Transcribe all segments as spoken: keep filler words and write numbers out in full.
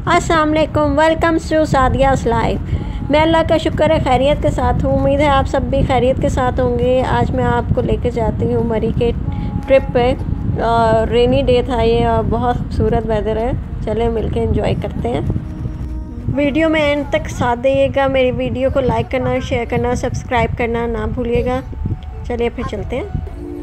अस्सलाम वालेकुम, welcome to सादियास life. मैं अल्लाह का शुक्र है खैरियत के साथ हूँ। उम्मीद है आप सब भी खैरियत के साथ होंगे। आज मैं आपको लेकर जाती हूँ मरी के ट्रिप पे। और रेनी डे था ये और बहुत खूबसूरत वेदर है। चलें मिलके एंजॉय करते हैं। वीडियो में एंड तक साथ दीजिएगा। मेरी वीडियो को लाइक करना, शेयर करना, सब्सक्राइब करना ना भूलिएगा। चलिए फिर चलते हैं।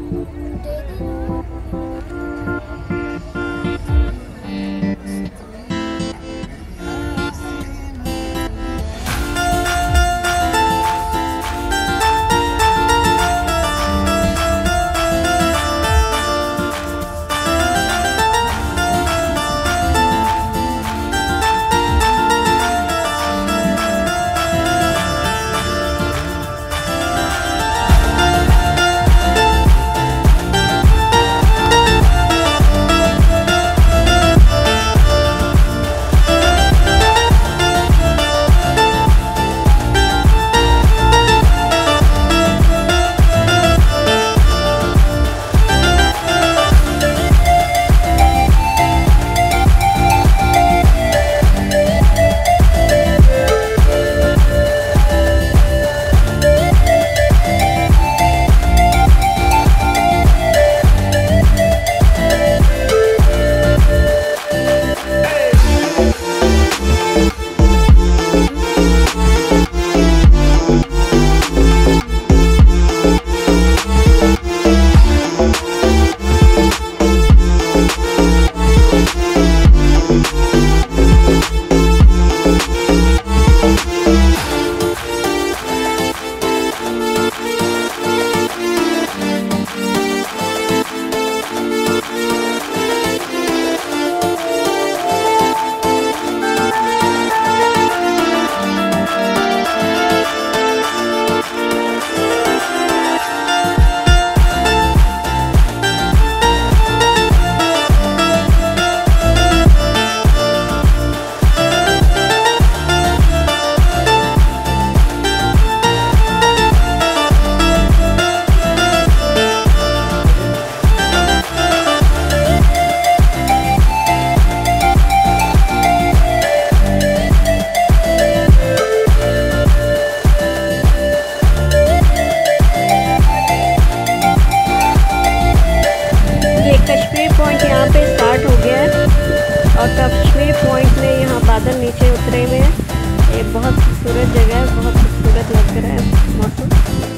पॉइंट यहाँ पे स्टार्ट हो गया है और कश्मीर पॉइंट में यहाँ बादल नीचे उतरे हुए हैं। ये बहुत खूबसूरत जगह है, बहुत खूबसूरत लग रहा है मौसम।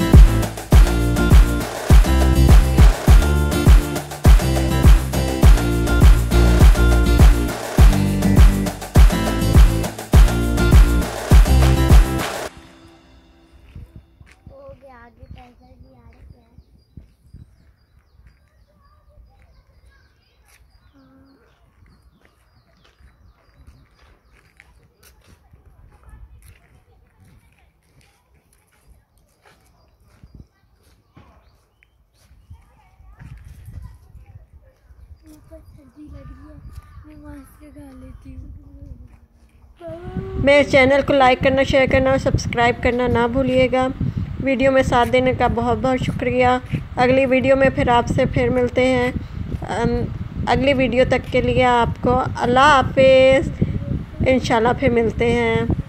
सर्दी लग रही है, मैं मास्क लगा लेती हूँ। मेरे चैनल को लाइक करना, शेयर करना और सब्सक्राइब करना ना भूलिएगा। वीडियो में साथ देने का बहुत बहुत शुक्रिया। अगली वीडियो में फिर आपसे फिर मिलते हैं। अगली वीडियो तक के लिए आपको अल्लाह हाफिज़। इंशाल्लाह फिर मिलते हैं।